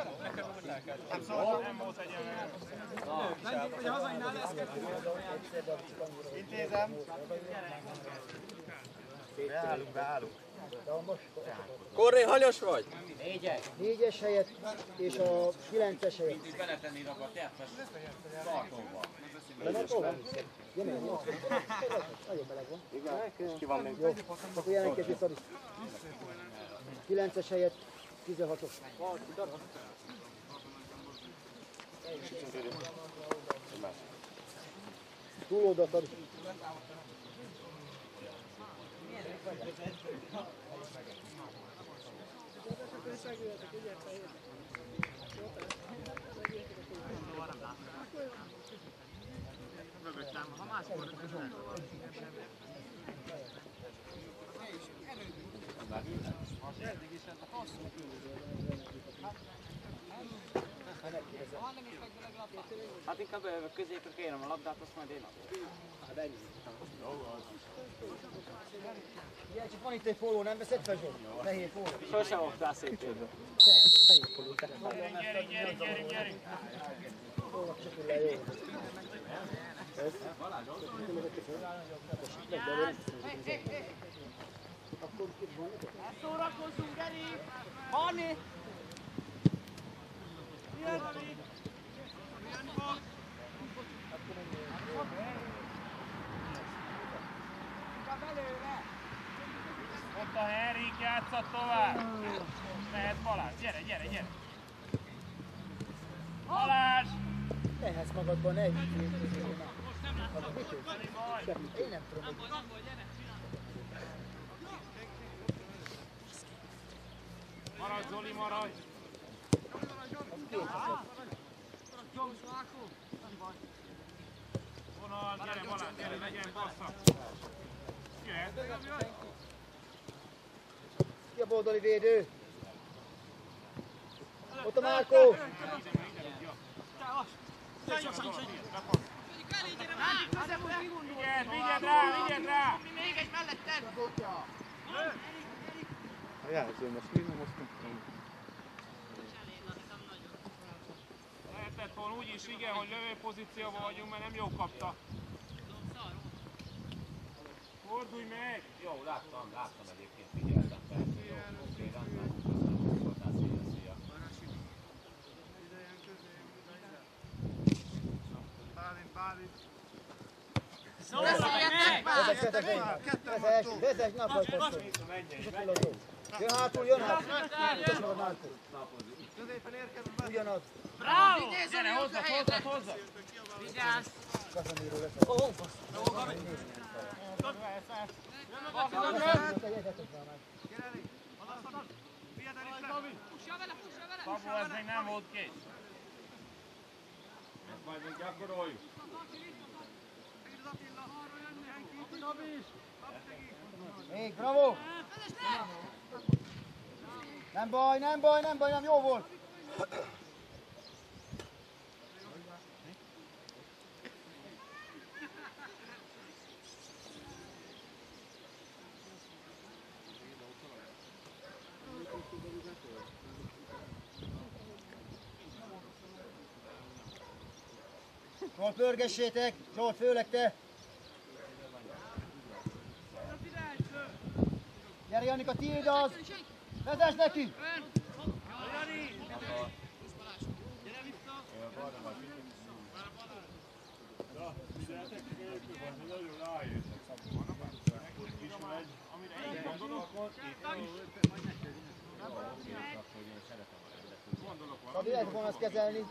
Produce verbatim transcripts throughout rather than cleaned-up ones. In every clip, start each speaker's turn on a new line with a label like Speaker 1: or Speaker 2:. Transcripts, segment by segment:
Speaker 1: Nem szóval nem volt egy ilyen.
Speaker 2: Menjünk, hogy a hazainnál lesz kettő.
Speaker 1: Intézem. Beállunk, beállunk.
Speaker 3: Korré, hanyas vagy?
Speaker 4: Négyes. Négyes helyet és a kilences helyet.
Speaker 3: Itt beletenni rabatját, mert tartóban.
Speaker 4: Beletolva? Gyere, jó. Nagyon meleg van.
Speaker 1: Igen, ki van még?
Speaker 4: Jó, akkor jelentkezni Szabi. kilences helyet, tizenhatos. Túl oda, Szabi.
Speaker 2: Ha máskor eddig is hát a hosszú
Speaker 3: Hát inkább középre kérem a labdát, azt majd én adom.
Speaker 4: Hát ennyi. Igen, csak van itt egy póló, nem veszed fel, Zsolt? Fehér póló.
Speaker 3: Sose hoztál szépjében.
Speaker 4: Fehér póló.
Speaker 1: Gyerünk, gyerünk, gyerünk, gyerünk.
Speaker 4: Csak úgy jó. Ez? Akkor itt van.
Speaker 2: szórakozzunk, Geri! Hanni! Milyen Dani? Milyen fog? Inkább előre!
Speaker 1: Ott a Henrik, játsszat tovább. Mehet Balázs, gyere, gyere, gyere. Balázs!
Speaker 4: Tehetsz magadban egy. Én nem tudom, hogy...
Speaker 1: Maradj, Zoli, maradj! Vonal, gyere Balázs, gyere, legyen bassza! Jöhet!
Speaker 4: Ki a baloldali védő? Ott a Márkó!
Speaker 1: Vigyed, vigyed rá, vigyed rá!
Speaker 2: Még egy melletted!
Speaker 5: A jelző most mi, most nem tudom.
Speaker 1: Lehetett volna úgy is, igen, hogy lövő pozícióban vagyunk, mert nem jó kapta. Fordulj meg!
Speaker 3: Jó, láttam, láttam egyébként, figyeltem persze, jó, oké, rendben, köszönöm, voltál, szia, szia.
Speaker 2: Bálint, Bálint!
Speaker 4: Vezess, vezess, vezess, ne akarj passzolni. Jön hátul, jön hátul. Köszönöm a Márkó.
Speaker 2: Középen érkezett.
Speaker 4: Ugyanaz.
Speaker 2: Bravo!
Speaker 1: Gyere, hozzad, hozzad, hozzad!
Speaker 2: Vigyázz!
Speaker 4: Kazamiról lesz. Ó, fasz.
Speaker 1: Szabó, ez még nem volt kész.
Speaker 3: Ezt majd még gyakoroljuk.
Speaker 4: Még, bravo! Nem baj, nem baj, nem baj, nem jó volt! Zsolt, pörgessétek! Zsolt, főleg te! Gyere, Janika, tiéd az! Vezess neki! Szabi, lehet volna azt kezelni.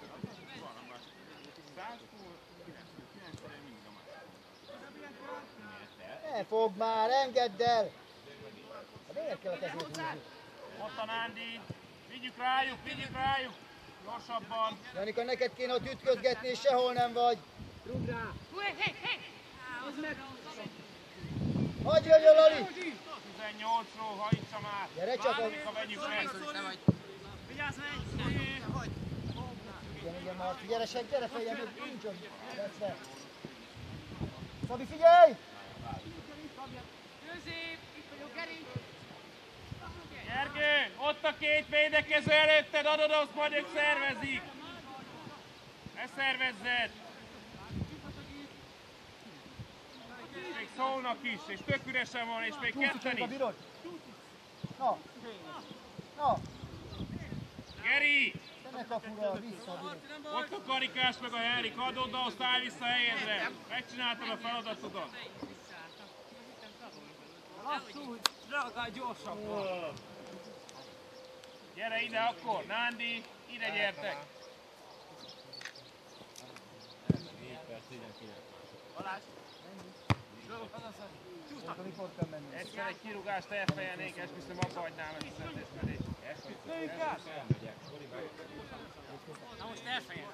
Speaker 4: Ne fogd már, engedd el! Hát miért kell a kezét húzni?
Speaker 1: Ott a Nándi. Vigyük rájuk, vigyük rájuk. Gyorsabban.
Speaker 4: Janika, neked kéne ott ütközgetni, és sehol nem vagy.
Speaker 2: Rúgd rá! Hé, hé, hé! Az meg!
Speaker 4: Hagyj jöjjön, Lali!
Speaker 1: tizennyolcról hajtsa már.
Speaker 4: Gyere csak a...
Speaker 1: Márika, vegyük meg.
Speaker 2: Vigyázz meg!
Speaker 4: Igen, igen, Marci, gyere, seg, gyere fejjel, még nincs ott. Veszve. Szabi, figyelj!
Speaker 2: Közép! Itt vagyok, Geri!
Speaker 1: Gergő, ott a két védekező előtted, adod, azt majd ők szervezik. Ne szervezzed. Még szólnak is, és tök üresen van, és még ketten is.
Speaker 4: Na! Na!
Speaker 1: Geri!
Speaker 4: Te ne kapura, vissza!
Speaker 1: Ott a Karikás meg a Henrik, adod, azt állj vissza a helyedre. Megcsináltad a feladatodat.
Speaker 2: Lassú, reagálj gyorsabban.
Speaker 1: Gyere ide akkor, Nándi, ide gyertek.
Speaker 2: Balázs.
Speaker 4: Mikor kell menni?
Speaker 1: Egyszer egy kirúgást elfejelnék, esküszöm, abba hagynám ezt a szentészkedést.
Speaker 2: Na most elfejelem.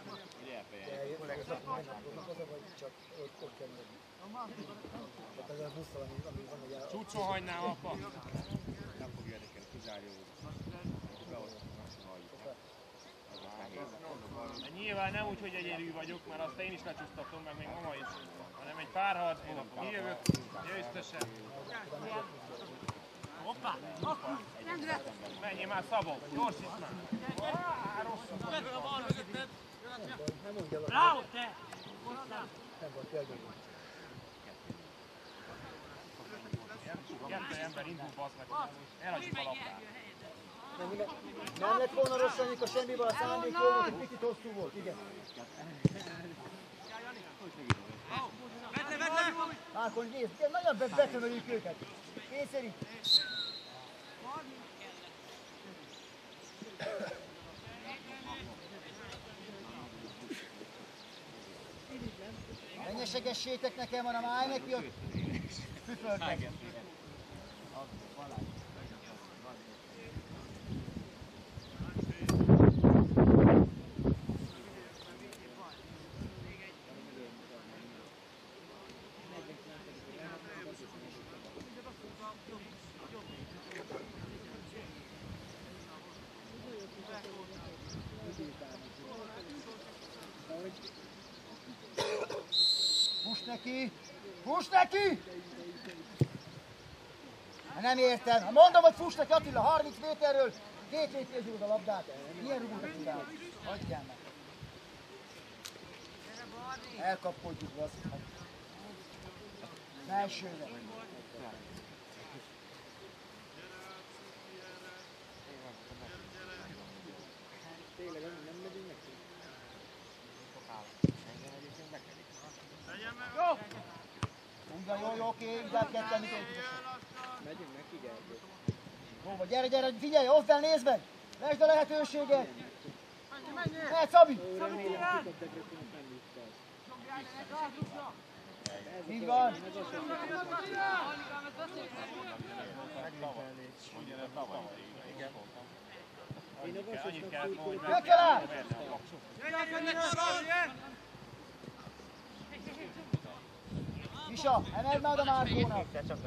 Speaker 1: Csúcson hagynám abba.
Speaker 3: Nem fog érdekelni, kizárja
Speaker 1: De nyilván nem úgy, hogy egyedül vagyok, mert azt én is lecsúsztatom, meg még mama is. Hanem egy párharcból, kijövök, győztesen.
Speaker 2: Hoppá! Hoppá!
Speaker 1: Menjél már Szabó, gyorsíts már! Áh, rosszul van.
Speaker 2: A bal mögötted. Bravo, te!
Speaker 1: Kettő ember indul, bassz meg. Elhagyjuk a labdát.
Speaker 4: Nem lett volna rossz, amikor semmivel a szándék jó volt, egy picit hosszú volt, igen.
Speaker 2: Vedd le, vedd le!
Speaker 4: Márkon, nézd, nagyon be- betömöljük őket. Kényszerít. Ne nyesegessétek nekem, hanem állj neki ott. Püföltek. Fuss neki! Fuss neki! Nem értem. Ha mondom, hogy fuss neki, Attila, harminc méterről, két lépés rúgod a labdát. Milyen rúgókat utál? Hagyjál meg. Elkapkodjuk, basszus. Felsőre.
Speaker 2: Jó!
Speaker 4: Úgy van, jó, jó, oké, inkább ketten, mikor tudod.
Speaker 5: Megyünk neki, Gergő.
Speaker 4: Jó, vagy gyere, gyere, figyelj, oszd el, nézd meg! Lesd a lehetőséget! Mehet, Szabi! Így van! Jökkel át! Misa, emeld már oda Márkónak!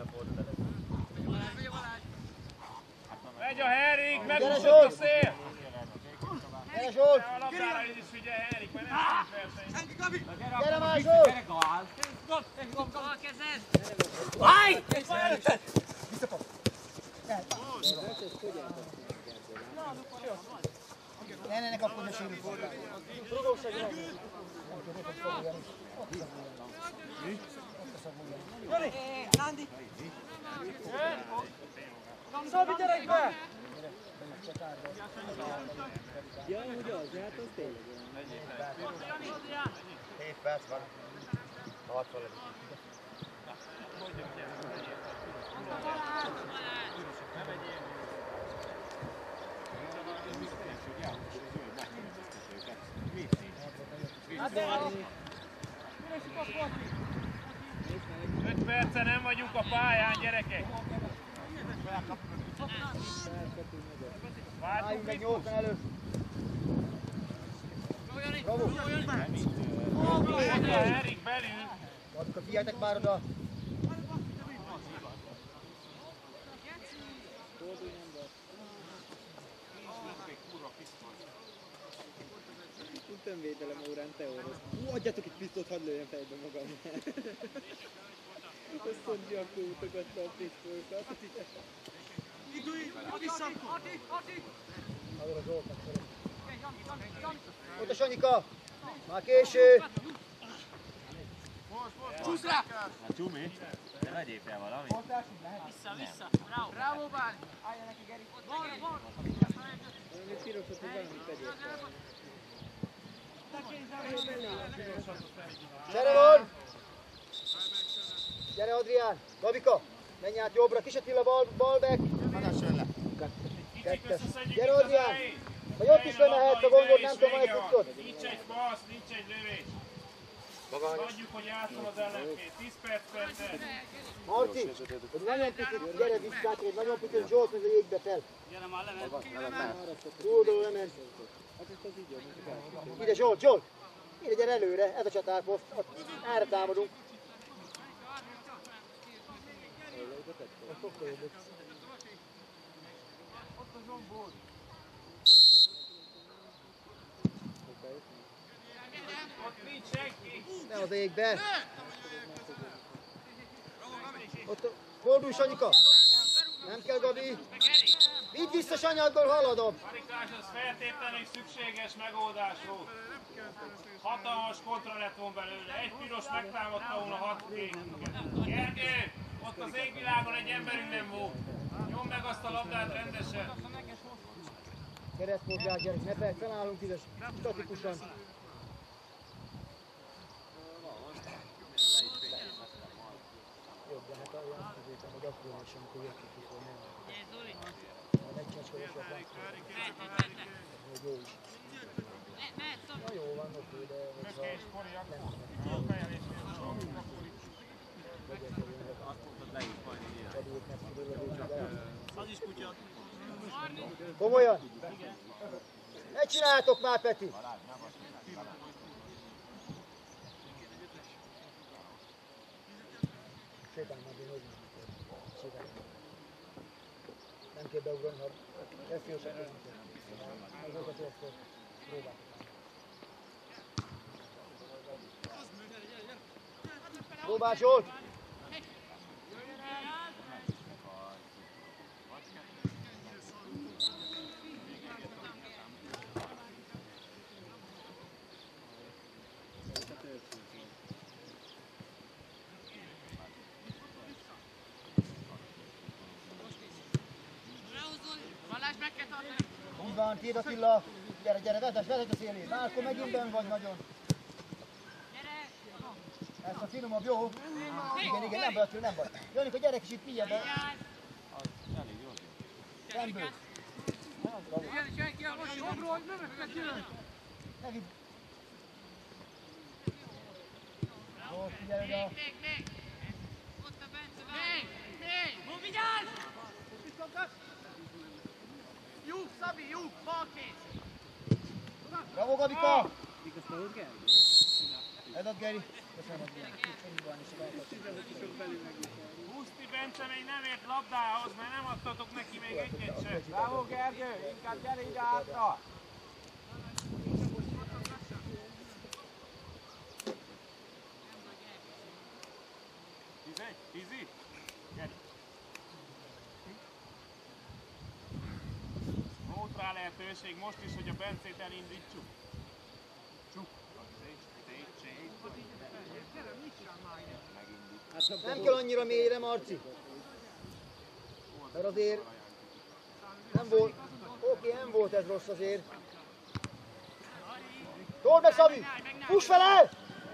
Speaker 1: Megy a Henrik, megúszott a
Speaker 4: Zsolt!
Speaker 1: szél!
Speaker 4: Gyere Zsolt!
Speaker 1: A labdára is figyelj, Henrik, mert nem is verseny.
Speaker 4: Gyere már Zsolt!
Speaker 2: Hol kezed? Állj!
Speaker 4: Visszakap! Ne, ne, ne kapkodj a sérült voltál. Rugók segítek!
Speaker 2: Nándi! Szabi, gyerek be!
Speaker 5: Ja, hogy az, hát az tényleg olyan.
Speaker 4: hét perc van. hatvan lesz.
Speaker 1: öt perce nem vagyunk a pályán, gyerekek. Váltunk
Speaker 4: Álljunk meg
Speaker 1: ritmus.
Speaker 4: nyolcan előtt. Bravo!
Speaker 1: Ott a Henrik belül.
Speaker 4: Adjuk, figyeltek már oda.
Speaker 5: Önvédelem órán te orosz. Hú, adjátok egy pisztolyt, hadd lőjem fejbe magam. Azt mondja, akkor utogatta a pisztolyokat.
Speaker 4: Allora Zoltán szeret. Ott a Sanyika! Már késő!
Speaker 2: Csúsz rá!
Speaker 3: A Csumi, te vegyél fel valamit.
Speaker 2: Vissza, vissza! Bravo! Bravo, Báli! Állja neki, Geri! Bor, bor!
Speaker 5: Valami pirosat, hogy valamit tegyél fel.
Speaker 4: Csere van! Gyere Adrián! Gabika! Menj át jobbra, Kis Attila bal, balback! Kettes. Gyere Adrián! Vagy ott is lemehetsz, a gondod, nem tudom, hogy tudod.
Speaker 1: Nincs egy passz, nincs egy lövés. Adjuk, hogy játszol az ellenfél. tíz perc percet.
Speaker 4: Marci, hogy nagyon picit, gyere visszát, hogy nagyon picit Zsolt meg a jégbe fel.
Speaker 2: Gyere már, lement!
Speaker 4: Túldoló lement. Ide Zsolt, Zsolt! Ide gyere előre, ez a csatárposzt, erre támadunk.
Speaker 1: Ott nincs senki.
Speaker 4: Ne az égbe! Ott fordulj Sanyika! Nem kell Gabi! Vidd vissza Sanyadból, haladom!
Speaker 1: Marikás, az feltétlenül szükséges megoldás volt. Hatalmas kontra lett volna belőle. Egy piros megtámadta volna hat kékünket. Gergő, ott az égvilágon egy emberünk nem volt. Nyomd meg azt a labdát rendesen.
Speaker 4: Keresztmozgás gyerek, ne fel, felállunk ide, statikusan. Jobb, de hát olyan tudjuk, hogy akkor is, amikor jöttünk itt, hogy nem. Ha megcsacskolosok látszol, hogy jó is. Na jó van, oké, de hogyha
Speaker 1: Mökés, koriak.
Speaker 4: nem
Speaker 1: A fejelésnél a sok, akkor itt.
Speaker 4: pedig nem tudod, de
Speaker 2: Az is kutya.
Speaker 4: komolyan? Ne csináljátok már, Peti! Sétálj már, én hogy sétálj. Nem kell beugrani, ha lesz jó se kell. Azokat ezt próbálj. Próbálj, Zsolt! Úgy van, tiéd Attila. Gyere, gyere, vezess, vezess a szélén. Márko, megint benn vagy nagyon. Ez a finomabb, jó? Igen, igen, nem baj, Attila, nem baj. Janika, gyere kicsit kijebb. Nem bősz.
Speaker 2: Senki, most jobbról, hogy mögöttet jön!
Speaker 4: Ne vidd. Jó, figyelj oda.
Speaker 2: Ott a Bence, várj! Még! Még! Vigyázz! Lyuk, Szabi, lyuk! Bal kész!
Speaker 4: Bravo, Gabika!
Speaker 5: Vigasztalod kell?
Speaker 4: Edad, Geri. Köszönöm, Adrián.
Speaker 1: Huszti Bence még nem ért labdához, mert nem adtatok neki még egyet sem.
Speaker 2: Bravo, Gergő! Inkább gyere ide hátra!
Speaker 1: Tizegy? Tízi? Gyere. Volt rá lehetőség most is, hogy a Bencét elindítsuk. Csuk.
Speaker 4: Nem kell annyira mélyre, Marci. Mert azért nem volt, oké, nem volt ez rossz azért. Told meg, Szabi! Fuss fel el!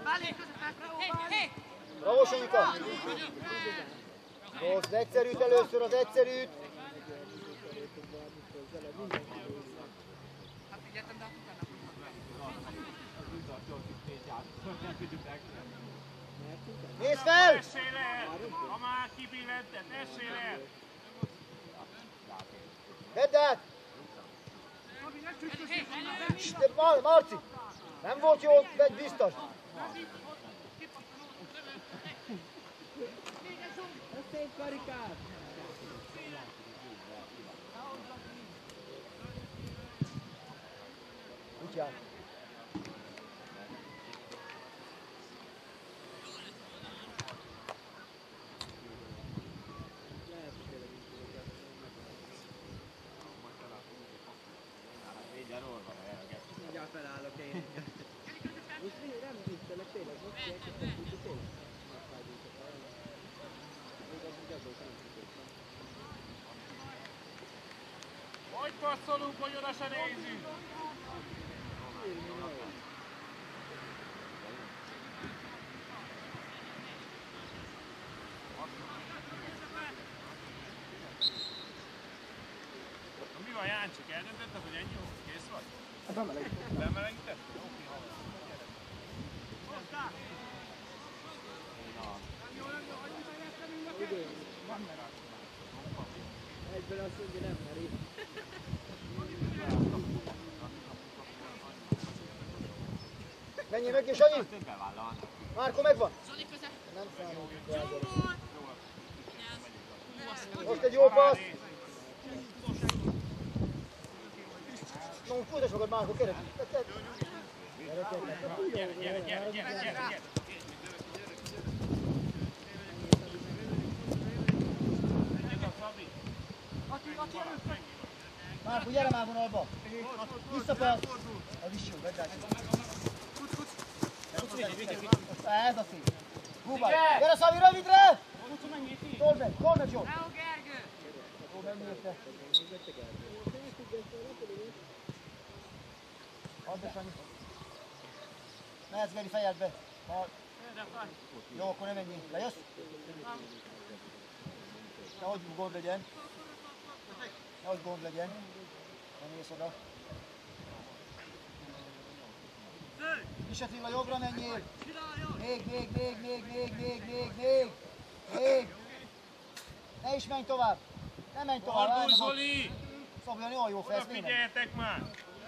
Speaker 4: Bravo, Sanyika! Rossz, az egyszerűt először, az egyszerűt. Nézd fel!
Speaker 1: Essél el! Ha már kibillentett, essél el!
Speaker 4: Vedd át! De Mar Marci! Nem volt jó, vedd biztos!
Speaker 5: Ez szép karikát!
Speaker 4: Kutyát!
Speaker 5: felállok én. Most nem viccelek tényleg, most elkezdtem, hogy tényleg megfájdultak el. Még az úgy azok nem tudok.
Speaker 1: Hogy passzolunk, hogy oda se nézzünk? Mi van, Jáncsik? Eldöntötted, hogy ennyi volt? Kész vagy?
Speaker 4: Bemelegítettem.
Speaker 1: Bemelegítetted? Oké, hallom.
Speaker 5: Egyből azt mondja, nem meri.
Speaker 4: Menjél meg, és Sanyi!
Speaker 3: Bevállalnak.
Speaker 4: Márko megvan! Nem számoljuk rá. Most egy jó passz! No, futas magad, Márko, kérlek! Gyere,
Speaker 1: Gyere, gyere, gyere, gyere, gyere!
Speaker 4: Márko, gyere már vonalba! Visszapassz! Az is jó, vedd rá! Ez a szép! Húbál! Gyere Szabi, rövidre! Told meg, told meg, Zsolt!
Speaker 2: Bravo, Gergő!
Speaker 4: Ó, menj érte! Add be, Sanyi! Mehetsz, Geri, fejedbe! Jó, akkor ne menjél. Lejössz? Nehogy gond legyen. Nehogy gond legyen. Nem ész oda. Kis Attila, jobbra menjél! Még, még, még, még, még, még, még, még! Még! Ne is menj tovább! Ne menj tovább!
Speaker 1: Fordulj, Zoli!
Speaker 4: Szabolyan, olyan jó
Speaker 1: Oda
Speaker 4: fejsz, miért nem?
Speaker 1: figyeljetek már!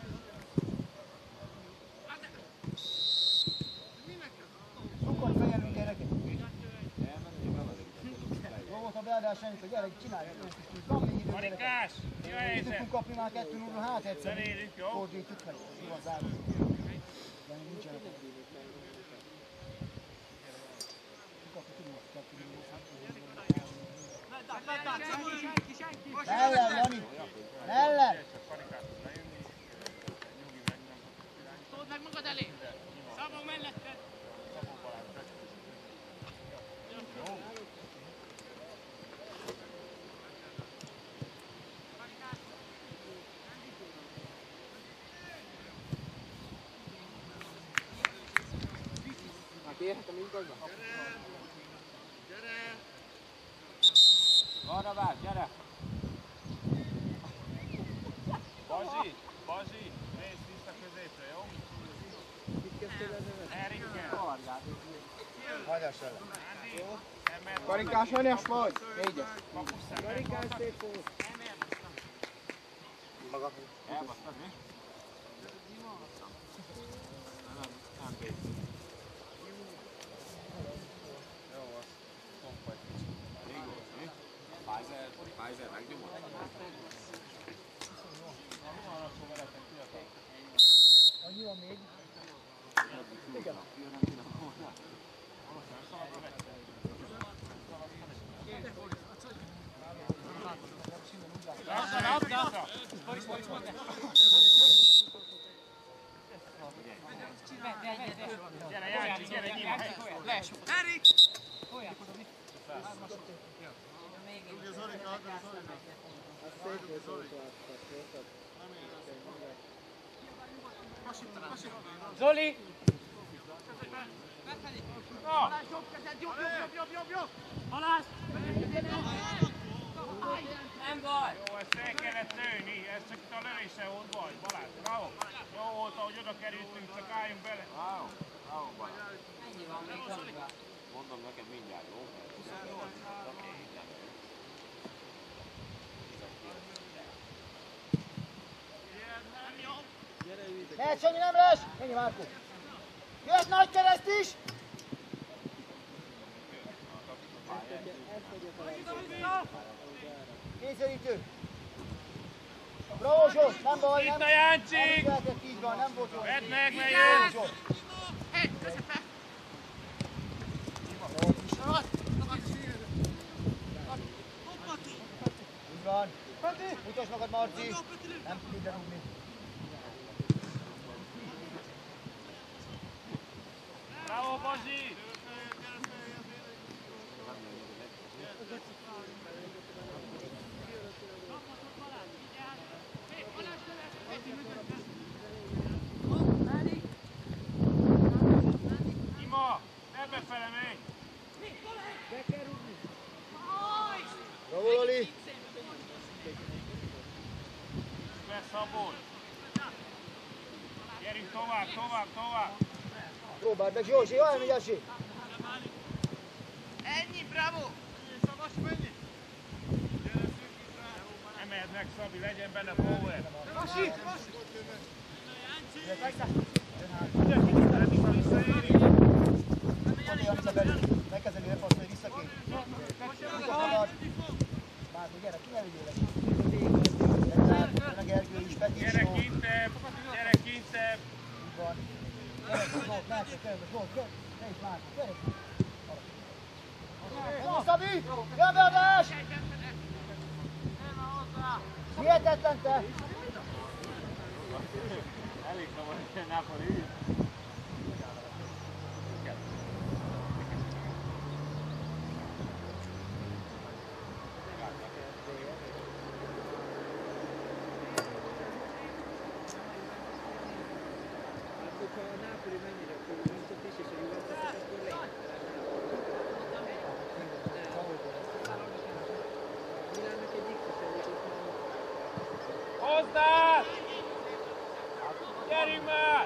Speaker 4: Sokkal fejelünk, gyerekek! Jó volt a beadás, Enika, gyere, csinálj! Van még idő, gyerekek!
Speaker 1: Marikás! Mi a
Speaker 4: Mi
Speaker 1: helyzet?
Speaker 4: tudtunk kapni már kettő nulla, hát egyszer
Speaker 1: Zenélünk, jó?
Speaker 4: fordítjuk meg, jó az záró. De még nincsenek. Kapni tudunk kettő nulla. Mellel, Jani! Mellel!
Speaker 2: Told meg magad elé! Szabó melletted!
Speaker 5: Kérhetem igazban?
Speaker 3: Arra vár, gyere!
Speaker 1: Bazsi! Bazsi! Nézd vissza középre, jó?
Speaker 5: Kit kezdtél ezen?
Speaker 1: Erikkel!
Speaker 4: Hagyás ellen.
Speaker 1: Ember,
Speaker 5: Karikás, hanyas vagy?
Speaker 4: Négyes.
Speaker 1: kapusztán,
Speaker 5: Karikás, szép volt.
Speaker 4: Maga.
Speaker 3: Elbasztad, mi? Nem, nem készül.
Speaker 1: Jó, az komplet.
Speaker 3: Elég volt, mi? Pfizer, Pfizer megnyomod?
Speaker 4: Annyi van még?
Speaker 3: Igen.
Speaker 1: Labda, labda! Gyere, Jáncsi, gyere, nyilva hely!
Speaker 2: Erik!
Speaker 5: Szép volt, hogy
Speaker 2: Zoli!
Speaker 1: Na!
Speaker 2: Jobb kezed, jobb, jobb, jobb, jobb, jobb! Halász! Nem baj!
Speaker 1: Jó, ezt fel kellett lőni, ez csak itt a lövése volt baj, Balázs, bravo! Jó volt, ahogy oda kerültünk, csak álljunk bele!
Speaker 3: Bravo, bravo, Balázs.
Speaker 2: Ennyi van még hozzá.
Speaker 3: Mondom neked mindjárt, jó? Oké, nem.
Speaker 4: Mehet, Sanyi, nem lesz! Ennyi, Márko. Jöhet nagy kereszt is! Kényszerítő! Bravo, Zsolt! Nem baj, nem...
Speaker 1: Itt a Jáncsik!
Speaker 4: Nem lehetett, így van, nem volt jó.
Speaker 1: Vedd meg, ne
Speaker 4: Bravo,
Speaker 1: jöjj!
Speaker 4: Zsolt!
Speaker 2: Hé, közepbe!
Speaker 4: Így van. Mutasd magad, Marci! Nem tud ide rúgni.
Speaker 1: Bazsi! Ima, ebbe fele menj!
Speaker 5: Be kell rúgni.
Speaker 4: Bravo, Lali!
Speaker 1: Lesz abból! Gyerünk tovább, tovább, tovább!
Speaker 4: Próbáld meg, Zsózsi, jó, elmegy Asi!
Speaker 2: Ennyi, bravo!
Speaker 1: Emeld meg, Szabi, legyen benne power!
Speaker 4: Megkezdeni lepasszolni vissza ki. Márti, gyere, ki ne vigyél le. Jön a Gergő is, Peti is
Speaker 1: Gyere
Speaker 4: jó.
Speaker 1: kintebb! Gyere kintebb!
Speaker 4: Így van. Gyere, Zsolt, Márti, körbe, Zsolt, körbe. Ne is Márti, gyere. Jó, Szabi! Jön be adás! Hihetetlen te!
Speaker 3: Elég szabad, hogy Napoli.
Speaker 5: Hogyha a Napoli mennyire fölmondott is, és a Juventus, akkor lehet. Milánnak egy iktus előtt már.
Speaker 1: Hozzá! Gyerünk már!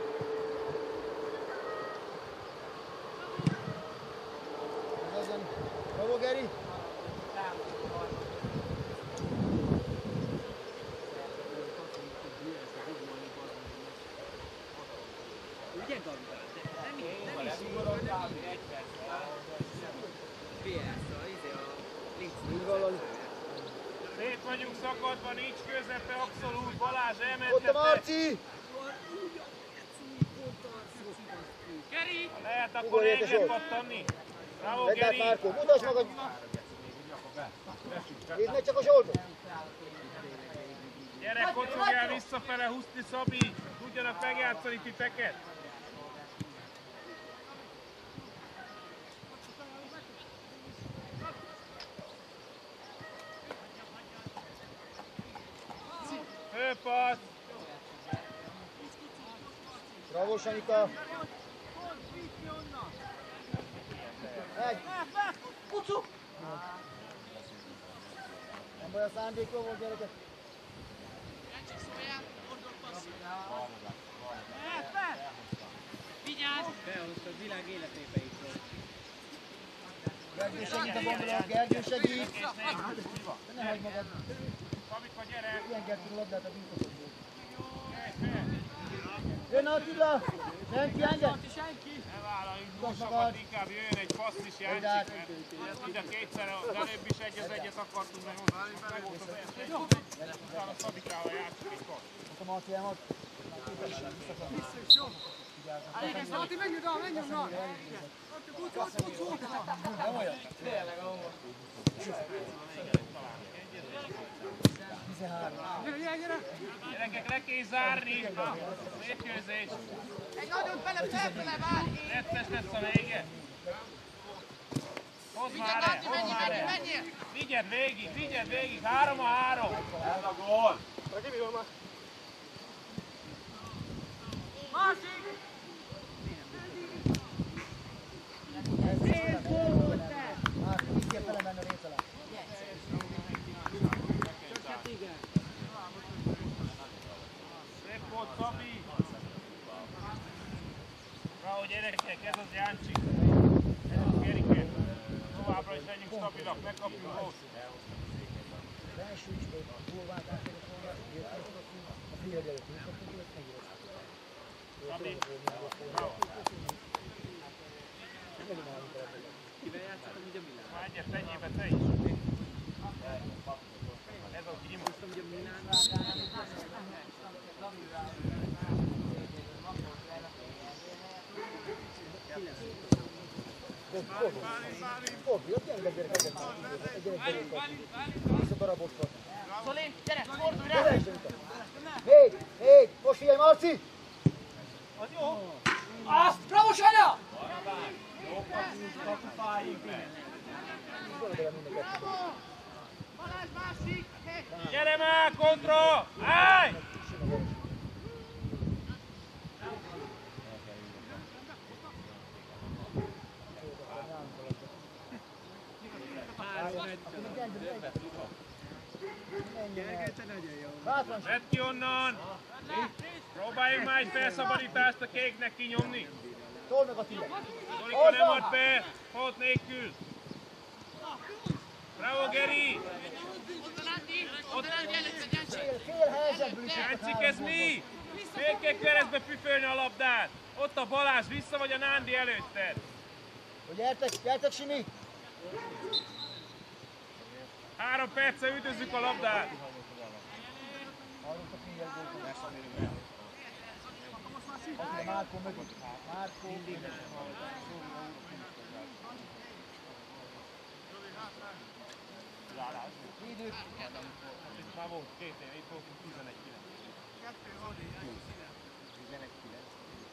Speaker 4: Bravo, Geri!
Speaker 5: Ugye, Gabita? Nem is, nem is. bé es, a izé a Linz.
Speaker 1: Szét vagyunk szakadva, nincs közepe, abszolút. Balázs
Speaker 4: Ott a
Speaker 1: elmentette.
Speaker 4: Marci!
Speaker 2: Geri!
Speaker 1: Ha lehet, akkor
Speaker 4: Ugorj,
Speaker 1: enged
Speaker 4: Zsolt.
Speaker 1: pattanni. Bravo,
Speaker 4: Vedd át,
Speaker 1: Geri!
Speaker 4: Márkó, mutasd magad! Nézd meg csak a Zsoltot!
Speaker 1: Gyere, kocogjál visszafele, húzni Szabi! Tudjanak megjátszani titeket! Főpassz!
Speaker 4: Bravo, Sanika! Egy!
Speaker 2: Kucu!
Speaker 4: Nem baj, a szándékról volt, gyerekek!
Speaker 2: Vigyázz!
Speaker 5: Behozta a világ életébe is volt.
Speaker 4: Gergő segít a gondolat, Gergő segít! De ne hagyd magad!
Speaker 1: Szabika, gyere!
Speaker 4: Ilyen Gergő labdát a biztosodból. Jön Attila! Senki, enged!
Speaker 1: Ne vállaljunk túlsokat, inkább jöjjön egy passz is Jáncsi, mert mind a kétszer az előbb is egy az egyet akartunk, meg most meg volt az első egy, utána Szabikával játszunk egy passz.
Speaker 4: Ott a Marci elmad.
Speaker 2: Zolti, menjünk oda, menjünk oda!
Speaker 1: Gyerekek, le kell zárni a mérkőzést.
Speaker 2: Egy nagyot bele, felfele várj!
Speaker 1: Netes lesz a vége. Hozd már el, hozd már el. Vigyed végig, vigyed végig, három a három.
Speaker 3: Ez a gól!
Speaker 2: Másik!
Speaker 4: Márci, így kell felemenni a rész alá.
Speaker 5: Hát igen.
Speaker 1: Szép volt, Szabi. Bravo, gyerekek, ez az Jáncsi. Ez az Gerike. Továbbra is legyünk stabilak, megkapjuk gólt.
Speaker 4: Belső is, hogy bulvát átérek volna, a figyelj előtt mi kaptunk, hogy ezt megírod.
Speaker 1: Szabi, bravo.
Speaker 5: Kivel játszottam, ugye Milán?
Speaker 1: Ma egyet tegyél be te is. Ez az Ima.
Speaker 5: Hoztam ugye Milán.
Speaker 4: Fordulj, ott gyenged gyerek, egyet már. Egy gyerek gyerek kapni. Vissza daraboztat.
Speaker 2: Zoli, gyere, fordulj
Speaker 4: Gyere
Speaker 2: rá!
Speaker 4: is, Janita. Még, még, most figyelj, Marci!
Speaker 2: Az jó! Azt! Bravo, Sanya!
Speaker 1: Gyere már, kontra! Állj! Vedd ki onnan! Próbáljunk már egy felszabadítást a kéknek kinyomni!
Speaker 4: Tolj meg a tület!
Speaker 1: Zolika nem ad be! Fault nélkül! Bravo, Geri!
Speaker 4: Fél, fél helyzetből is.
Speaker 1: Játszik, ez mi? Miért kell keresztbe püfölni a labdát? Ott a Balázs, vissza vagy a Nándi előtted?
Speaker 4: Hogy gyertek, gyertek Simi!
Speaker 1: Három perccel üdözzük a labdát!
Speaker 4: Márkó mögött. Márkó mögött. Védők.
Speaker 1: Már volt két év, itt voltunk tizenegy kilenc.
Speaker 3: tizenegy kilenc.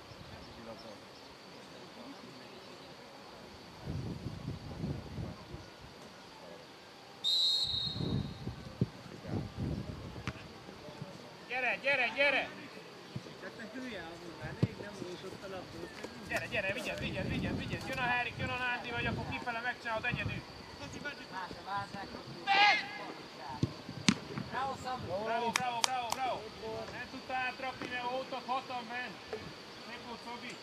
Speaker 1: Gyere, gyere, gyere! Gyere, gyere, vigyázz, vigyázz, vigyázz, vigyázz! Jön a Henrik, jön a Nándi, vagy akkor kifele megcsinálod egyedül!
Speaker 2: Bravo, Szabó!
Speaker 1: Bravo, bravo, bravo, bravo! Nem tudta átrakni, mert ott ott hatan ment! Szép volt, Szobi!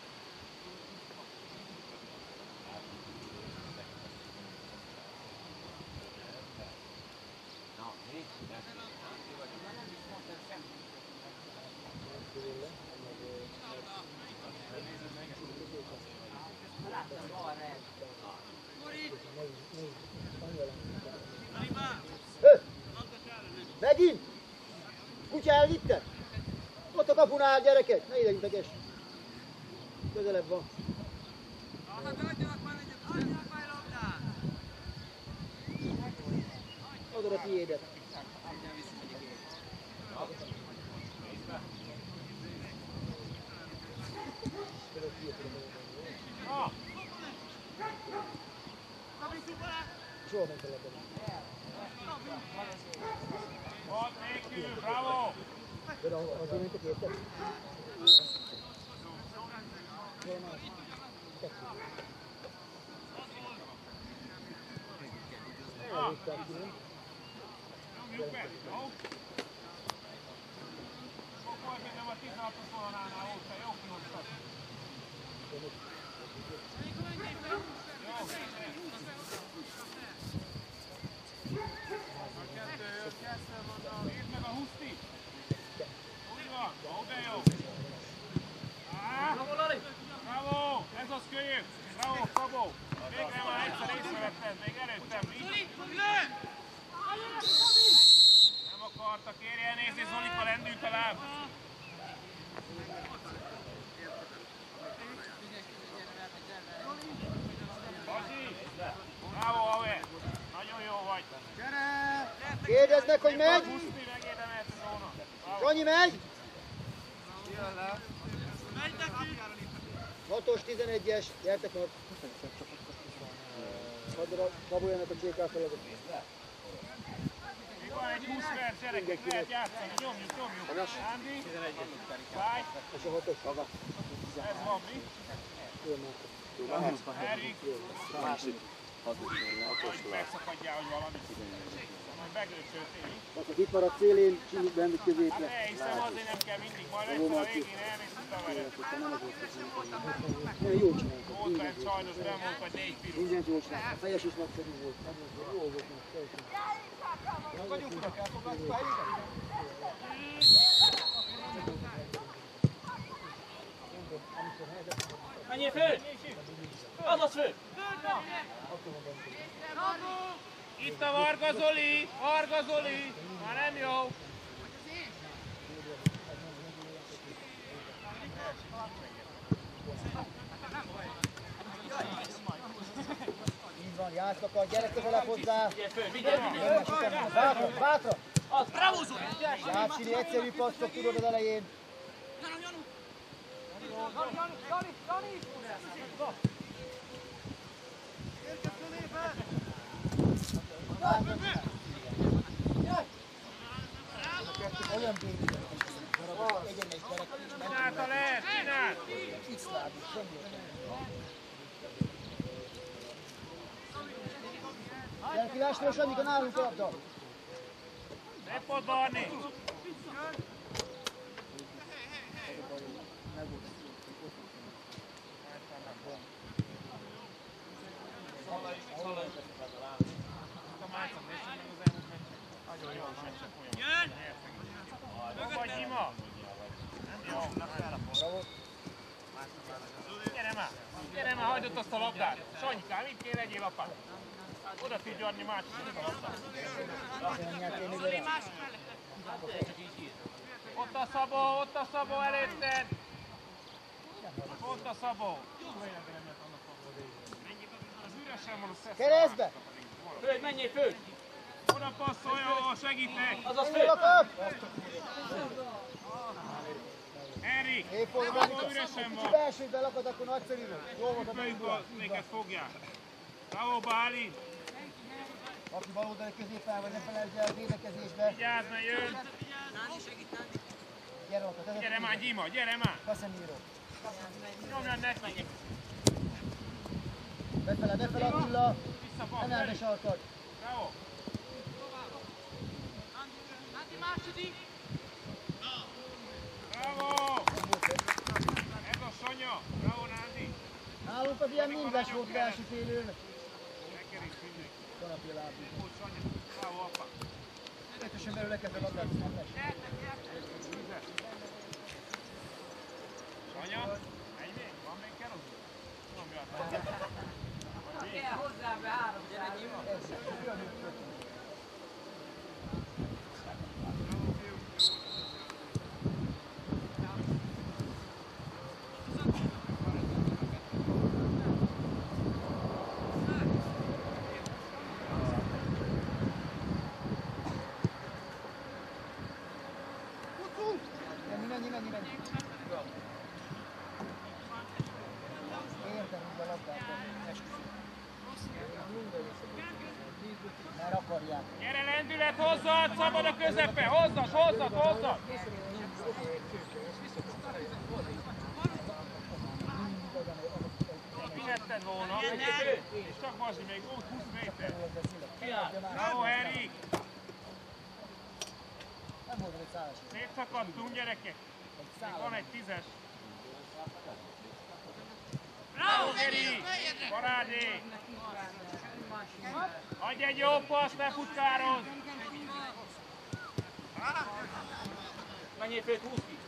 Speaker 4: Megint! Kutya elvitte! Ott a kapunál, gyerekek! Ne ideginteges! Közelebb van. Adod a tiédet. Soha ment a labda.
Speaker 1: Ott nélkül, bravo!
Speaker 4: De azért mentek érted? Elvittem ki, nem?
Speaker 1: Nyomjuk meg, jó? Akkor minden a tizenhatos vonalánál volt, te jó kihoztad. Írd meg a huszti! Úgy van, ó de jó! Bravo, Lali! Bravo! Ez az kölyök! Bravo, Szabó! Végre már egyszer észrevetted, még előttem, mi? Nem akartak, érj elnézést, Zolika lendült a láb! Bazi! Bravo, Ave! Nagyon jó vagy!
Speaker 4: Kérdezd meg, hogy megy!
Speaker 1: Huszti, megérdemelt a zóna!
Speaker 4: Sanyi megy! hatos tizenegyes, gyertek meg! Hadd a Babójának a cé ká feladat.
Speaker 1: Még van egy húsz perc, gyerekek, lehet játszani, nyomjuk, nyomjuk! Ándi, Vágy,
Speaker 4: És a hatos.
Speaker 1: ez van mi?
Speaker 4: Jó, Márkó.
Speaker 1: Erik, hogy megszakadjál, hogy valamit. Majd beglöcsöltél, mi?
Speaker 4: Akkor itt maradt szélén, csináljuk benne
Speaker 1: Hát
Speaker 4: középre.
Speaker 1: ne, hiszem azért nem kell mindig, majd egyszer a végén elmész utána veled.
Speaker 4: Nagyon jól csináltak.
Speaker 1: Volt bent sajnos, nem volt vagy négy piros.
Speaker 4: Mindent jól csináltak. A fejes is nagyszerű volt. Jó volt meg, teljesen. Vagyunk urak, elfogadtuk el?
Speaker 2: Menjél föl! Azaz föl!
Speaker 1: Itt a Varga Zoli! Varga Zoli! Már nem jó!
Speaker 4: Így van, játszak a gyerek közelebb hozzá.
Speaker 2: Vigyázz, vigyázz!
Speaker 4: Bátra, bátra!
Speaker 2: Bravo, Zoli!
Speaker 4: Játszini egyszerű passzok, tudod az elején. Lángol csinál. Olyan békés. Darabok egyenes gyerek.
Speaker 1: Csinálta le, csináld!
Speaker 4: X-lábig, semmi. Gyere kívásról, Sanyika, nálunk a labda.
Speaker 1: Szép volt, Barni! Jön! Hol vagy, Dima? Jó, gyere már! Gyere már, hagyd ott azt a labdát! Sanyikám, itt kéne egyél apát! Oda tudj adni másik a labdát! Ott a Szabó, ott a Szabó előtted! Ott a Szabó! Az üresen van a szeszre.
Speaker 4: Keresztbe!
Speaker 5: Följ, menjél, följ!
Speaker 1: Oda passzolj, ahol segítek!
Speaker 5: Azaz
Speaker 4: Menjél
Speaker 5: följ!
Speaker 4: a kap!
Speaker 1: Erik!
Speaker 4: Épp volt,
Speaker 1: Ahol üresen
Speaker 4: Kicsi
Speaker 1: van!
Speaker 4: belsőben lakad, akkor nagyszerű volt. Jó volt a
Speaker 1: Főinkből minket fogják! Bravo, Bálint!
Speaker 4: Aki baloldali középen vagy, ne felejtsd el a védekezésbe.
Speaker 1: Vigyázz, mert jön!
Speaker 4: Gyere ott, a
Speaker 1: Gyere már, Gyima, gyere már!
Speaker 4: Casemiro.
Speaker 1: Nyomjad neki!
Speaker 4: Befele, befele Attila.
Speaker 1: Vissza, bal,
Speaker 4: Emelve
Speaker 1: felé!
Speaker 4: sarkad.
Speaker 1: Bravo! Bravo! Ez a Sanya! Bravo, Nándi!
Speaker 4: Nálunk az ilyen mindes volt belső félőn.
Speaker 1: Megkerít mindenki.
Speaker 4: Kanapi lábú.
Speaker 1: Úgy, Sanya! Bravo, apa!
Speaker 4: Ötösen belül lekezd a labdát, nem lesz.
Speaker 1: Tízes. Sanya! Menj még? Van még kerozó? Nyomjad!
Speaker 2: Kell hozzá be három gyere.
Speaker 4: Menj, menj, menj, menj. Értem, hogy a labdát. Mert akarják.
Speaker 1: Gyere, lendület, hozzad! Szabad a közepe! Hozzad, hozzad, hozzad! Kivetted volna, és csak Bazsi, még volt húsz méter. Bravo, Erik!
Speaker 4: Nem volt egy szállás.
Speaker 1: Szétszakadtunk, gyerekek!
Speaker 4: Egy
Speaker 1: Még
Speaker 4: szállás.
Speaker 1: van egy tízes. Bravo, Geri! Parádé! Adj egy jó paszt, ne futkározz!
Speaker 5: Menjél föl, húzd ki!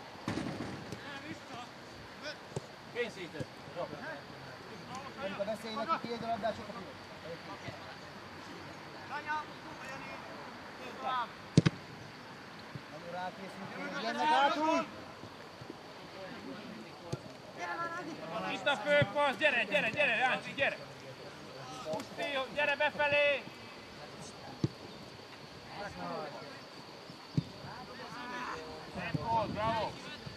Speaker 5: Pénzszétet!
Speaker 4: Amikor beszélj neki, kiadj a labdát, csak a fiúk. Nagyon rákészültünk, jönnek hátul!
Speaker 1: Itt a főpassz, gyere, gyere, gyere, Jáncsi, gyere! Puszti, gyere befelé! Szép volt, bravo!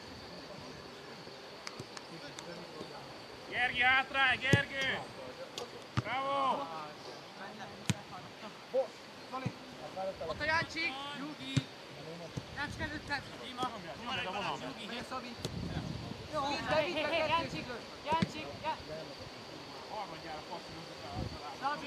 Speaker 1: Gergi hátráj, Gergő! Bravo!
Speaker 2: Ott a Jáncsik! Nyugi! Jáncsik előtted! Dima!
Speaker 1: Nyomjad a vonalba!
Speaker 2: Jó, hé, hé, hé, Jáncsik! Jáncsik!
Speaker 1: Harmadjára passzolunk a
Speaker 2: Szabi!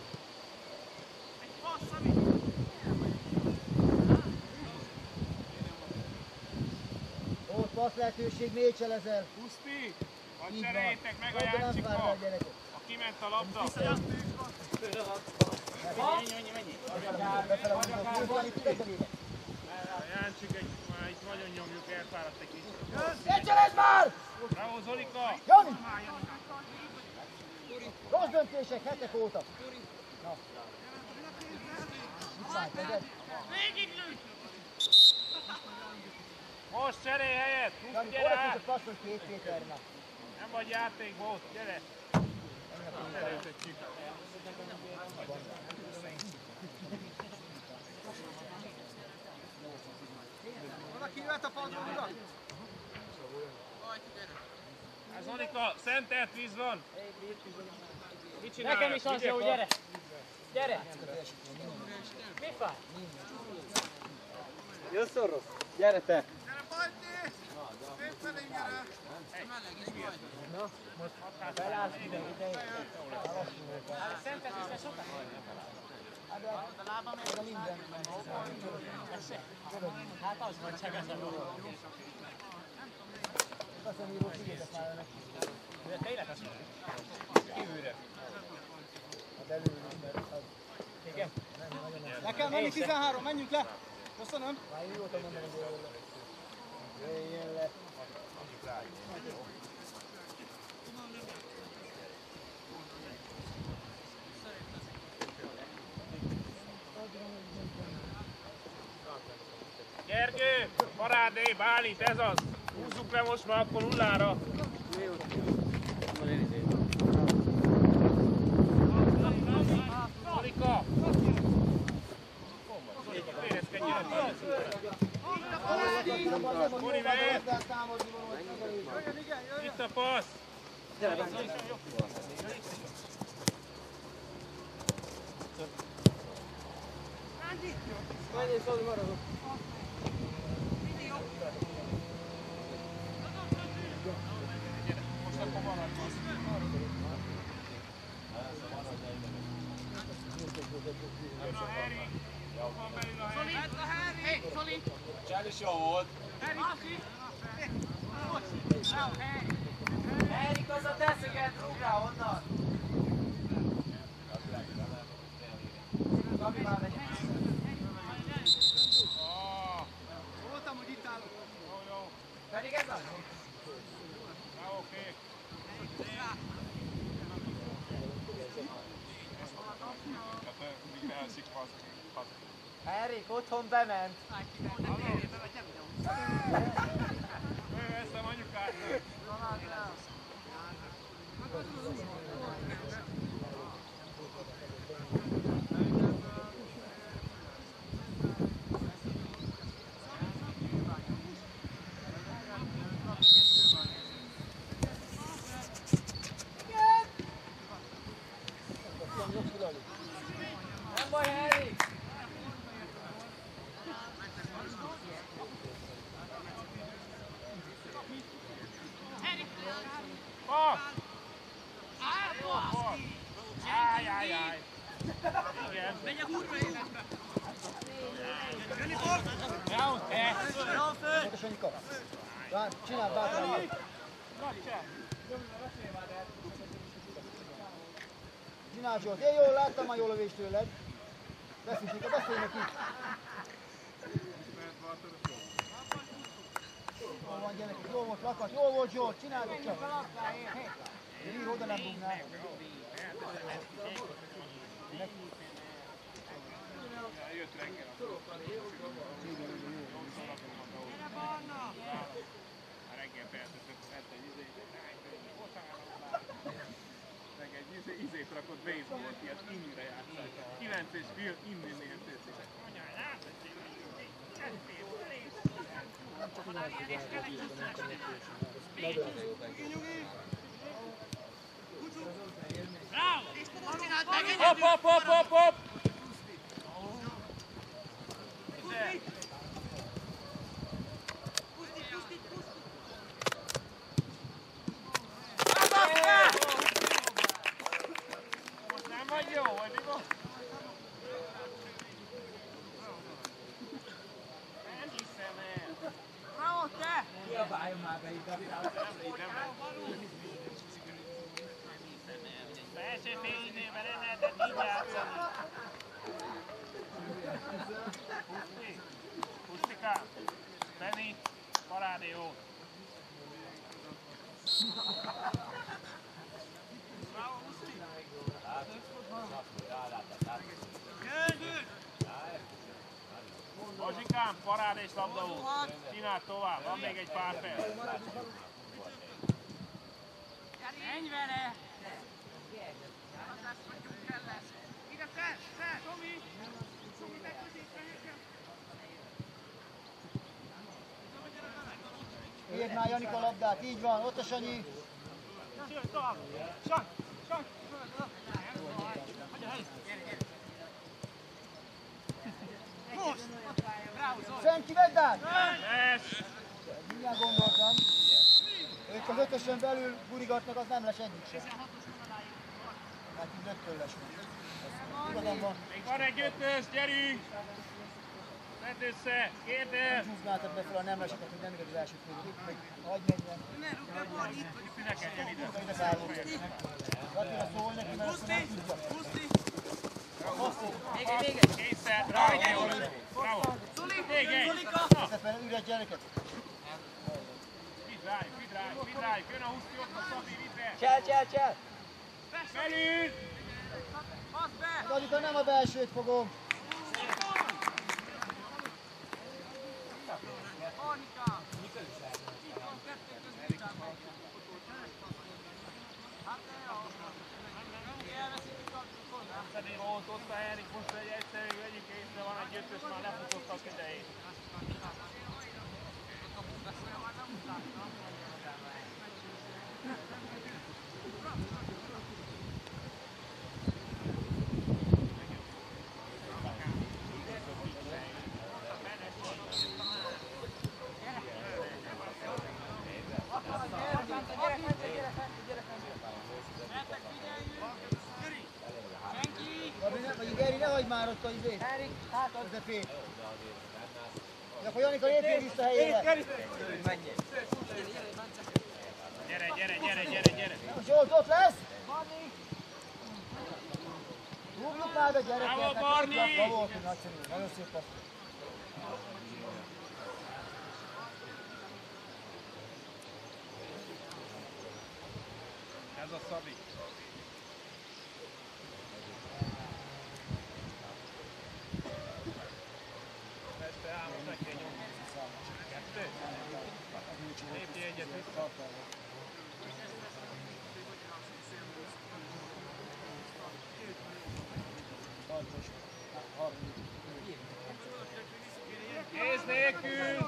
Speaker 4: Ott passz lehetőség, Mécsel ezel.
Speaker 1: Puszti! Hadd
Speaker 4: Így van.
Speaker 1: cseréljétek meg a
Speaker 4: Labda nem
Speaker 1: Jáncsikkal!
Speaker 4: várja a gyereket.
Speaker 1: Ha kiment a labda!
Speaker 5: Mennyi, mennyi, mennyi?
Speaker 4: Befele mondok, nyújtani tudek a véget.
Speaker 1: A Jáncsik egy, már itt nagyon nyomjuk, elfáradt egy kicsit.
Speaker 4: Mécselezd már!
Speaker 1: Bravo, Zolika!
Speaker 4: Jani! Rossz döntések hetek óta. Na. Mit szállj, tegyed?
Speaker 1: Most cserélj helyet! Húsz,
Speaker 4: Jani,
Speaker 1: gyere
Speaker 4: oda
Speaker 1: át!
Speaker 4: tudsz passzolni két Péternek.
Speaker 1: Nem vagy játékban ott, gyere! Cserélt egy kicsit.
Speaker 2: Valaki jöhet a padról, urak?
Speaker 1: Hát Zolika, szentelt víz van! Mit csinálják?
Speaker 5: Nekem is az jó, gyere!
Speaker 2: Gyere! Mi fáj?
Speaker 5: Jön Szoros! Gyere te!
Speaker 4: Na, most felállsz ide, ide,
Speaker 2: Szerinted vissza sokat?
Speaker 4: hát a minden.
Speaker 2: Hát az vagy csak ez a dolog.
Speaker 4: Azt a író figyeltek már neki.
Speaker 2: De tényleg azt mondja. Kívülre.
Speaker 4: Hát előülünk, mert az...
Speaker 2: Igen?
Speaker 4: Nem, nagyon nem.
Speaker 5: Le kell menni tizenhárom, menjünk le! Köszönöm!
Speaker 4: Már én voltam mondani, hogy jól le. Jöjjön le.
Speaker 1: Gergő, parádé, Bálint, ez az! Húzzuk le most már akkor nullára! Monika! Érezkedjél! Moni, mehet! Itt a passz!
Speaker 5: Menjél, Szabi, maradok!
Speaker 1: Most akkor maradj! Jön a Harry! Jobban belül a Harry!
Speaker 2: Zoli!
Speaker 3: Csál is jó volt.
Speaker 2: Erik, az a tesziget, rúg rá onnan! Gabi már megy.
Speaker 1: Ah,
Speaker 5: Voltam, hogy itt állok.
Speaker 1: jó, jó.
Speaker 2: Pedig ez az?
Speaker 1: Na, oké.
Speaker 5: Erik, otthon bement.
Speaker 1: Ő veszem anyukátnak.
Speaker 2: Nem baj, Erik!
Speaker 1: Passz! Passz! Ájjájjáj! Igen.
Speaker 2: Megy a kurva életbe!
Speaker 1: Jó, te!
Speaker 4: Pontosan, hogy kap. Várj, csináld bátran. Csináld Zsolt. Én jól láttam már jól lövést tőled. Beszélj, beszélj neki. Jó van gyerekek, jó volt lakat, jó volt Zsolt, csináld csak. Ír, oda nem bugnál.
Speaker 1: Jött reggel. A reggel persze, vett egy izét, meg egy izé, izét rakott baseball, ilyet innire játszák. Kilenc és fél inni nélkül. Anya, látod, Hopp, hopp, hopp, hopp, hopp! Most nem vagy jó, vagy mi van? Nem hiszem el.
Speaker 2: Bravo, te!
Speaker 5: Kiabáljon már be itt, David.
Speaker 1: Első fél időben nem lehetett így játszani. Puszti, Pusztikám, Benni, parádé jó. Bravo, Puszti! Bazsikám, parádés labda volt. Csináld tovább, van még egy pár perc.
Speaker 2: Menj vele!
Speaker 4: Érd már Janika labdát, így van, ott a Sanyi. Senki, vedd át!
Speaker 1: Lesz!
Speaker 4: Mindjárt gondoltam. Ők az ötösön belül burigatnak, az nem lesz egyik sem. Hát így öttől lesz. Igazán van.
Speaker 1: Még van egy ötös, gyerünk! Vedd össze, kérd el!
Speaker 4: Nem húznátok be fel a nem leseket, hogy nem igaz az első főző. Hagyj menjen.
Speaker 1: Nekedjen ide!
Speaker 4: Ide szállunk. Gatira szólj neki, mert azt nem tudja.
Speaker 1: Készen, bravo! Bravo! Még egy!
Speaker 4: Szépen üres gyereket.
Speaker 1: Vidd rájuk, vidd rájuk, vidd rájuk! Jön a huszti, ott a Szabi, vidd be!
Speaker 5: Csel, csel, csel!
Speaker 1: Belül!
Speaker 4: Gadika, nem a belsőt fogom.
Speaker 1: Pedig volt ott a Erik, most egy egyszerű, vegyük észre, van egy ötös, már lefutottak idejét.
Speaker 4: Vagy Geri, ne hagyd már ott a izét. Hát az de fél. De akkor Janika lépjél vissza helyére.
Speaker 1: Gyere, gyere, gyere, gyere, gyere!
Speaker 4: Zsolt ott lesz? Rúgjuk már be gyereket.
Speaker 1: Bravo, Barni!
Speaker 4: Bravo, nagyszerű. Nagyon szép passz.
Speaker 1: Ez a Szabi. Persze, ám, meg kell nyomni. Kettő? Lépj egyet vissza. Kéz nélkül!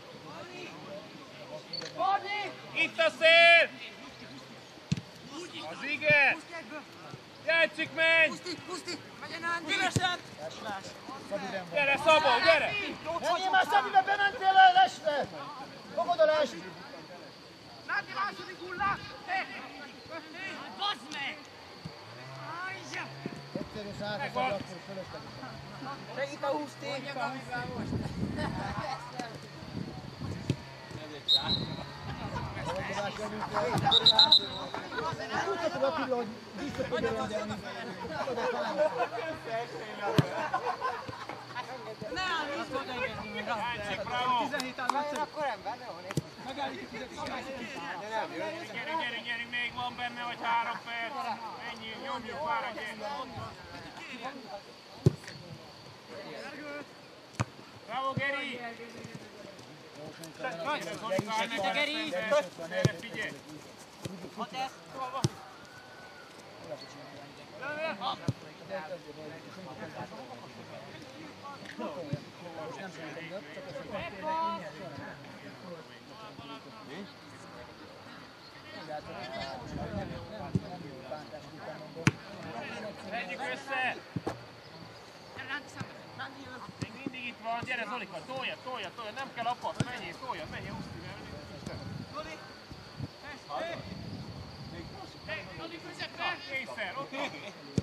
Speaker 1: Itt a szél! Az ige! Játszik, menj! Gyere, Szabó, gyere!
Speaker 4: Menjél már Szabibe, bementél le lesre! Fogod a lest!
Speaker 2: Láti második hullám! Bazd meg!
Speaker 4: Egyszerű szálltak, akkor fölösleges.
Speaker 5: Segít a húszti!
Speaker 4: Tudhatod Attila, hogy vissza tudja rendelni. Tudod a fájt.
Speaker 2: Ne áll, vissza engedni meg!
Speaker 1: Játszik, bravo!
Speaker 5: Akkor ember, ne van egy.
Speaker 1: Gyerünk, gyerünk, gyerünk, még van benne, vagy három perc. Ennyi, nyomjuk már a gyerünk. Bravo, Geri! Gyere, Zolikál,
Speaker 2: Gyere, Geri!
Speaker 1: Gyere, figyelj!
Speaker 2: Hat ezt!
Speaker 4: Most nem szerintem jobb, csak ezt a
Speaker 1: Vegyük össze! Még mindig itt van, gyere Zolika, tolja, tolja, tolja, nem kell apa, menjél, tolja, menjél, úszti, mert Zoli! Zoli, közepre! Készer, ott van!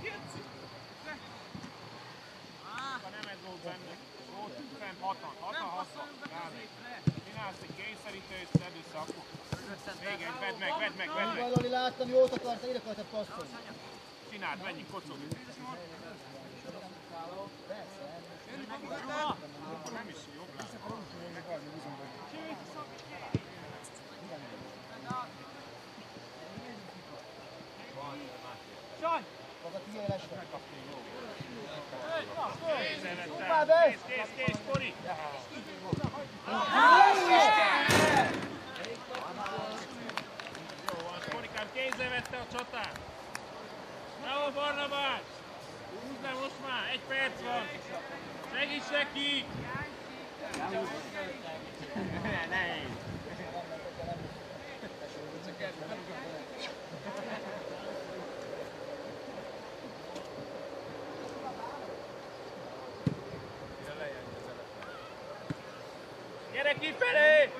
Speaker 1: Ha nem ez volt benne, volt fent hatan, hatan, hatan, csinálsz egy kényszerítőt, szedd össze akkor. Még egy, vedd meg, vedd meg, vedd meg!
Speaker 4: Zoli, láttam, jót akarta, ide akarta passzolni.
Speaker 1: Csináld, menjünk, kocogj! Nem is jobb lesz.
Speaker 2: Saj!
Speaker 4: Maga kiélesre.
Speaker 1: Kész, kész, kész, Kori! Jó van, Korikám kézzel vette a csatát! Bravo, Barnabás! Húzd le most már, egy perc van! Segíts neki! Nehéz! Kifelé!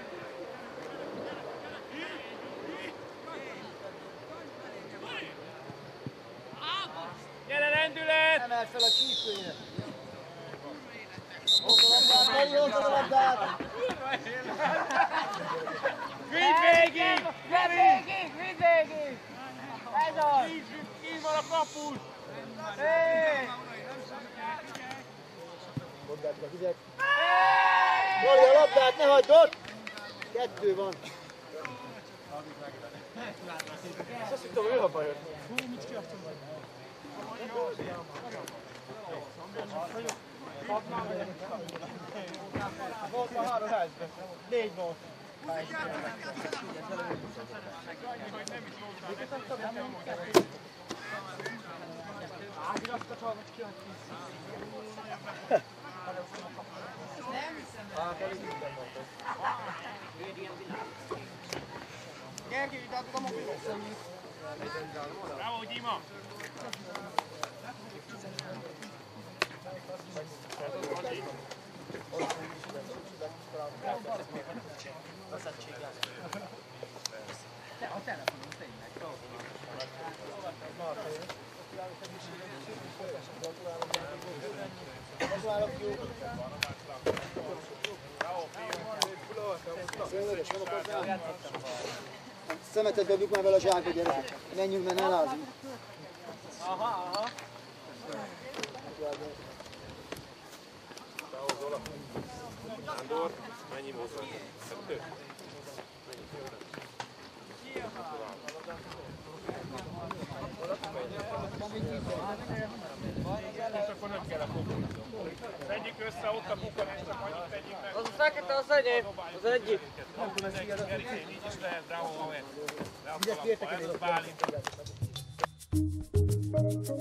Speaker 1: Gyere, lendület!
Speaker 4: Emeld fel a csípőjét! Hozd a labdát, Feri, hozd a labdát!
Speaker 1: Vidd végig!
Speaker 2: Vidd végig, vidd végig! Ez az!
Speaker 1: Így van a kapus!
Speaker 2: Hé!
Speaker 4: Mondjátok a tüzet! Zoli, a labdát ne hagyd ott! Kettő van. Azt hittem, hogy ő a bajod. Volt ma három házban. Négy volt.
Speaker 5: Gergely, ide adod a mobilot.
Speaker 1: Bravo, Gyima!
Speaker 2: A telefonon tényleg.
Speaker 4: Szemetet dobjuk már vele a zsákba, gyerekek. Menjünk, mert ne lázunk.
Speaker 2: Aha, aha.
Speaker 3: Sándor, mennyi mozdul? Kettő?
Speaker 1: És akkor nem kell a kuka. Tegyük össze ott a kuka, és csak annyit tegyünk meg.
Speaker 2: Az a fekete, az enyém. Az egyik.
Speaker 1: Gericén, így is lehet, bravo, haver. Le a kalapba, ez az Bálint.